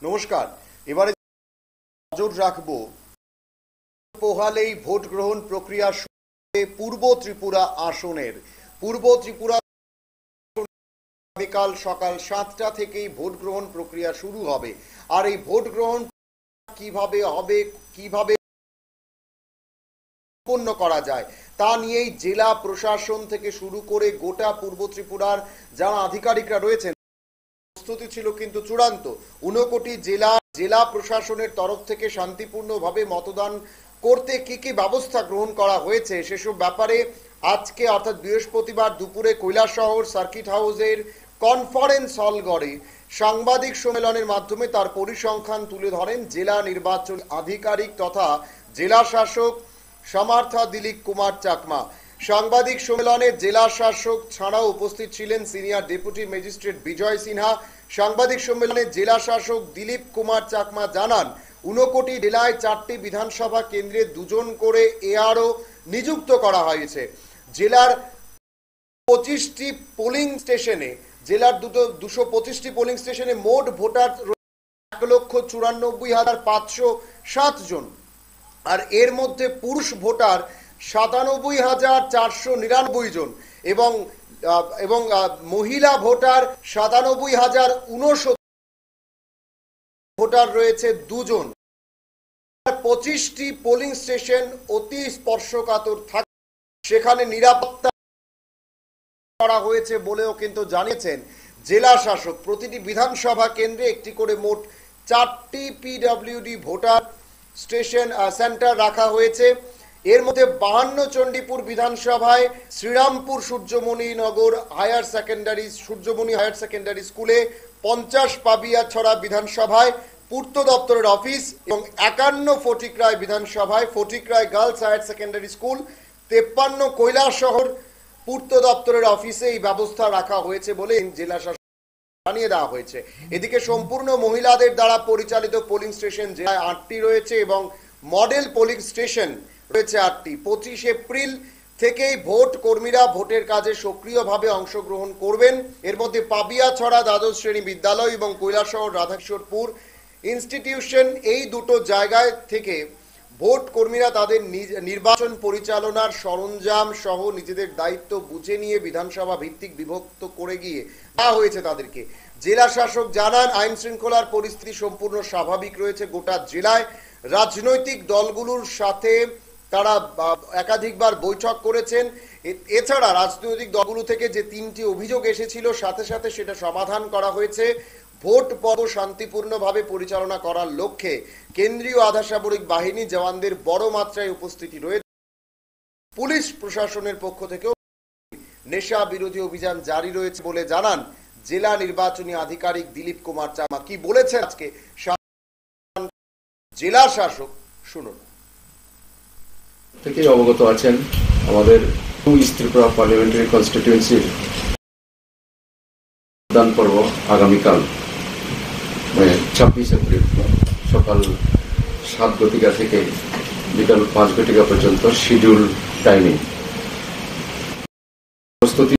নমস্কার। এবারে নজর রাখবো পোহালেই ভোট গ্রহণ প্রক্রিয়া পূর্ব ত্রিপুরা আসনের। পূর্ব ত্রিপুরা বিকাল সকাল 7টা থেকেই ভোট গ্রহণ প্রক্রিয়া শুরু হবে। আর এই ভোট গ্রহণ কিভাবে হবে, কিভাবে সম্পন্ন করা যায় তা নিয়েই জেলা প্রশাসন থেকে শুরু করে গোটা পূর্ব ত্রিপুরার যারা আধিকারিকরা রয়েছেন প্রস্তুতি ছিল কিন্তু চূড়ান্ত। 59টি জেলা প্রশাসনের তরফ থেকে শান্তিপূর্ণভাবে মতদান করতে কি কি ব্যবস্থা গ্রহণ করা হয়েছে সেসব ব্যাপারে আজকে অর্থাৎ বৃহস্পতিবার দুপুরে কৈলাসহর সার্কিট হাউসের কনফারেন্স হল গড়ে সাংবাদিক সম্মেলনের মাধ্যমে তার পরিসংখ্যান তুলে ধরেন জেলা নির্বাচন আধিকারিক তথা জেলা শাসক সমার্থা দিলীপ কুমার চাকমা। সাংবাদিক সম্মেলনে জেলা শাসক ছাড়াও উপস্থিত ছিলেন senior deputy magistrate Bijoy Sinha. সাংবাদিক সম্মেলনে জেলা শাসক দিলীপ কুমার চাকমা জানান 59টি জেলায় 4টি বিধানসভা কেন্দ্রে 2 জন করে এআরও নিযুক্ত করা হয়েছে। জেলার 25টি পোলিং স্টেশনে জেলার 225টি পোলিং স্টেশনে মোট ভোটার 1,94,507 জন। আর এর মধ্যে পুরুষ ভোটার 97,499 জন এবং মহিলা ভোটার 97,069 ভোটার রয়েছে 2 জন। 25টি পোলিং স্টেশন অতি স্পর্শকাতর থাকে, সেখানে নিরাপত্তা করা হয়েছে বলেও কিন্তু জানিয়েছেন জেলা শাসক। প্রতিটি বিধানসভা কেন্দ্রে একটি করে মোট 4টি পিডব্লিউডি ভোটার স্টেশন সেন্টার রাখা হয়েছে। এর মধ্যে 52 চণ্ডীপুর বিধানসভায় শ্রীরামপুর সূর্যমণি হায়ার সেকেন্ডারি স্কুলে, 50 পাবিয়াছড়া বিধানসভায় পূর্ত দপ্তরের অফিস এবং 51 ফটিকরায় বিধানসভায় Fatikroy girls higher secondary school, 53 Kailashahar পূর্ত দপ্তরের অফিসে এই ব্যবস্থা রাখা হয়েছে বলে জেলা শাসক জানিয়ে দেওয়া হয়েছে। এদিকে সম্পূর্ণ মহিলাদের দ্বারা পরিচালিত পোলিং স্টেশন জেলায় 8টি রয়েছে এবং মডেল পোলিং স্টেশন রয়েছে 8টি। 25 এপ্রিল থেকেই ভোট কর্মীরা ভোটের কাজে সক্রিয়ভাবে অংশগ্রহণ করবেন। এর মধ্যে পাবিয়াছড়া দ্বাদশ শ্রেণী বিদ্যালয় এবং কৈলাসহর রাধাকিশোরপুর ইনস্টিটিউশন এই দুটো জায়গায় থেকে ভোট কর্মীরা তাদের নির্বাচন পরিচালনার সরঞ্জাম সহ নিজেদের দায়িত্ব বুঝে নিয়ে বিধানসভা ভিত্তিক বিভক্ত করে গিয়ে দেওয়া হয়েছে তাদেরকে। জেলা শাসক জানান আইন শৃঙ্খলার পরিস্থিতি সম্পূর্ণ স্বাভাবিক রয়েছে গোটা জেলায়। রাজনৈতিক দলগুলোর সাথে তারা একাধিকবার বৈঠক করেছেন। এছাড়া রাজনৈতিক দলগুলো থেকে যে 3টি অভিযোগ এসেছিল সাথে সাথে সেটা সমাধান করা হয়েছে। ভোট পর্ব শান্তিপূর্ণভাবে পরিচালনা করার লক্ষ্যে কেন্দ্রীয় আধাসামরিক বাহিনী জওয়ানদের বড় মাত্রায় উপস্থিতি রয়েছে। পুলিশ প্রশাসনের পক্ষ থেকেও নেশা বিরোধী অভিযান জারি রয়েছে বলে জানান জেলা নির্বাচনী আধিকারিক দিলীপ কুমার চাকমা। কি বলেছেন আজকে জেলা শাসক শুনুন। থেকে অবগত আছেন আমাদের ইস্ট ত্রিপুরা পার্লামেন্টারি কনস্টিটিউয়েন্সির ভোটদান পর্ব আগামীকাল 26 এপ্রিল সকাল 7 ঘটিকা থেকে বিকাল 5 ঘটিকা পর্যন্ত শিডিউল টাইমিং প্রস্তুতি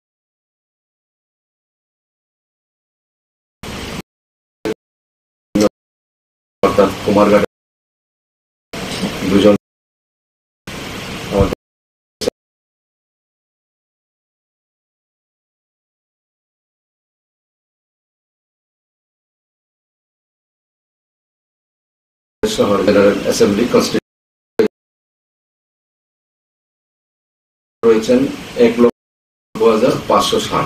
অর্থাৎ কুমারঘাট 2 জন শহর জেনারেল অ্যাসেম্বলি রয়েছেন 1,92,560।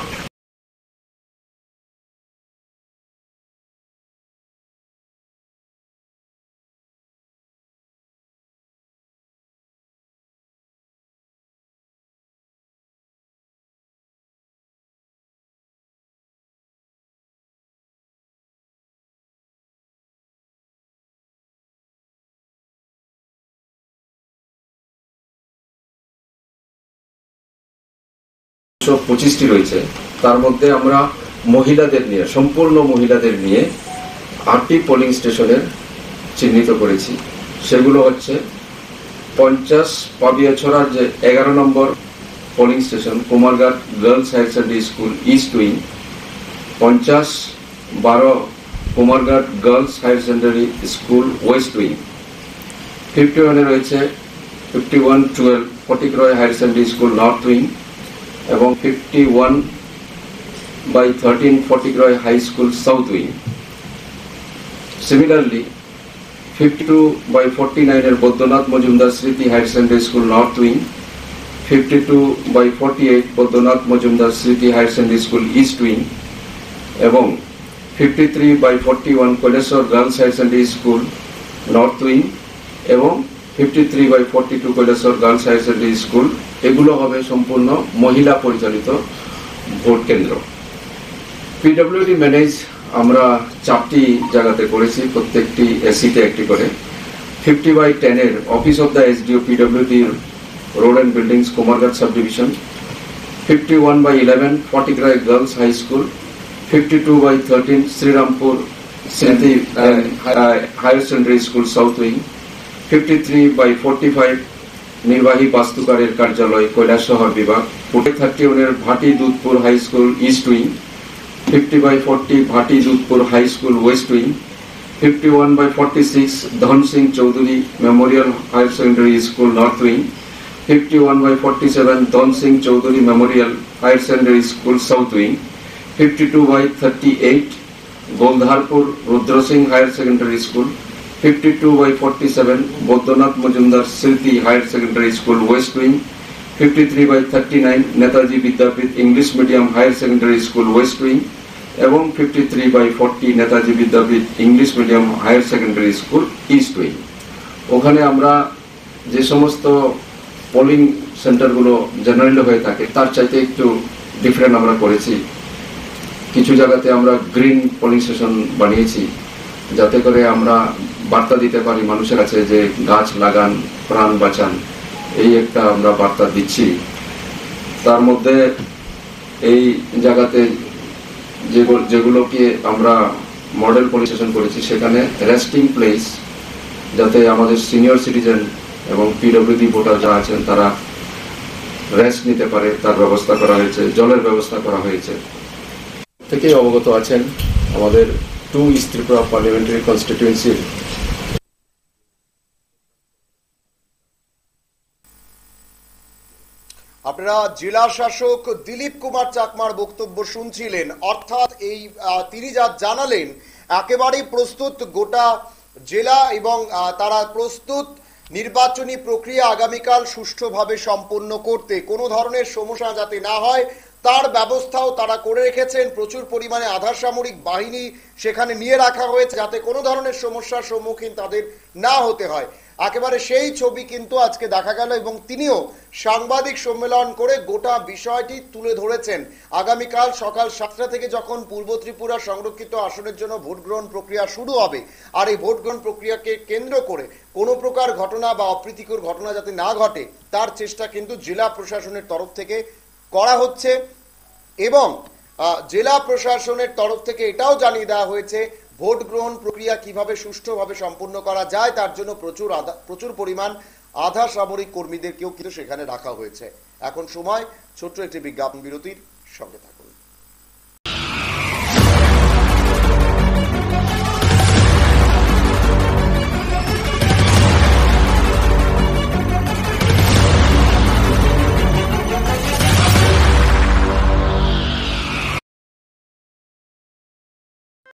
পঁচিশটি রয়েছে, তার মধ্যে আমরা মহিলাদের নিয়ে সম্পূর্ণ মহিলাদের নিয়ে 8টি পোলিং স্টেশনের চিহ্নিত করেছি। সেগুলো হচ্ছে 50 পাবিয়াছড়ার যে 11 নম্বর polling station Kumarghat girls higher secondary school east wing, 50 12 Kumarghat girls higher secondary school west wing. 51 রয়েছে 5112 Fatikroy higher secondary school north wing এবং 51/13 Fatikroy high school south wing. Similarly 52/49 Baidyanath Majumdar Smriti higher secondary school north wing, 52/48 Baidyanath Majumdar Smriti higher secondary school east wing এবং 53/41 Kailashahar girls higher secondary school north wing এবং 53/42 Kailashahar girls higher secondary school. এগুলো হবে সম্পূর্ণ মহিলা পরিচালিত vote কেন্দ্র। PWD manage আমরা 4টি জায়গাতে করেছি, প্রত্যেকটি এসিতে একটি করে। 50/10 এর office of the SDO PWD road and buildings Kumarghat sub division, 51/11 Fatikroy girls high school, 52/13 Srirampur Smriti higher secondary school south wing, 53/45 নির্বাহী বাস্তুকারের কার্যালয় কৈলাসহর বিভাগ, 31 Bhati Dudhpur high school east wing, 50/40 Bhati Dudhpur high school west wing, 51/46 Dhan Singh Chowdhury memorial higher secondary school north wing, 51/47 Dhan Singh Chowdhury memorial higher secondary school south wing, 52/38 Goldharpur রুদ্র Singh higher secondary school, 52/47 Baidyanath Majumdar Smriti higher secondary school west wing, 53/39 Netaji Vidyapith English medium higher secondary school west wing এবং 53/40 Netaji Vidyapith English medium higher secondary school east wing. ওখানে আমরা যে সমস্ত polling সেন্টারগুলো generally হয়ে থাকে তার চাইতে একটু ডিফারেন্ট আমরা করেছি। কিছু জায়গাতে আমরা গ্রিন পোলিং স্টেশন বানিয়েছি যাতে করে আমরা বার্তা দিতে পারি মানুষের কাছে যে গাছ লাগান, প্রাণ বাঁচান, এই একটা আমরা বার্তা দিচ্ছি। তার মধ্যে এই জায়গাতে যেগুলোকে আমরা মডেল পোলিং স্টেশন করেছি সেখানে রেস্টিং প্লেস, যাতে আমাদের সিনিয়র সিটিজেন এবং পিডব্লিউডি ভোটার যারা আছেন তারা রেস্ট নিতে পারে তার ব্যবস্থা করা হয়েছে, জলের ব্যবস্থা করা হয়েছে। থেকেই অবগত আছেন আমাদের 2 ইস্ট ত্রিপুরা পার্লামেন্টারি কনস্টিটিউয়েন্সির আপনারা জেলা শাসক দিলীপ কুমার চাকমার বক্তব্য শুনছিলেন। অর্থাৎ এই তিনি যা জানালেন একেবারেই প্রস্তুত গোটা জেলা এবং তারা প্রস্তুত নির্বাচনী প্রক্রিয়া আগামীকাল সুষ্ঠুভাবে সম্পন্ন করতে, কোনো ধরনের সমস্যা যাতে না হয় তার ব্যবস্থাও তারা করে রেখেছেন। প্রচুর পরিমাণে আধা সামরিক বাহিনী সেখানে নিয়ে রাখা হয়েছে যাতে কোনো ধরনের সমস্যার সম্মুখীন তাদের না হতে হয়। একেবারে সেই ছবি কিন্তু আজকে দেখা গেল এবং তিনিও সাংবাদিক সম্মেলন করে গোটা বিষয়টি তুলে ধরেছেন। আগামীকাল সকাল 7টা থেকে যখন পূর্ব ত্রিপুরা সংরক্ষিত আসনের জন্য ভোট গ্রহণ প্রক্রিয়া শুরু হবে, আর এই ভোট গ্রহণ প্রক্রিয়াকে কেন্দ্র করে কোনো প্রকার ঘটনা বা অপ্রীতিকর ঘটনা যাতে না ঘটে তার চেষ্টা কিন্তু জেলা প্রশাসনের তরফ থেকে করা হচ্ছে এবং জেলা প্রশাসনের তরফ থেকে এটাও জানিয়ে দেওয়া হয়েছে ভোট গ্রহণ প্রক্রিয়া কিভাবে সুষ্ঠুভাবে সম্পন্ন করা যায় তার জন্য প্রচুর পরিমাণ আধা সামরিক কর্মীদেরকেও কিন্তু সেখানে রাখা হয়েছে। এখন সময় ছোট্ট একটি বিজ্ঞাপন বিরতির, সঙ্গে থাকুন।